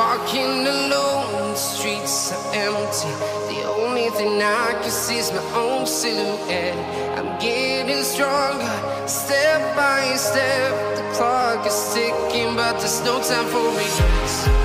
walking alone, the streets are empty. The only thing I can see is my own silhouette. I'm getting stronger, step by step. The clock is ticking, but there's no time for me.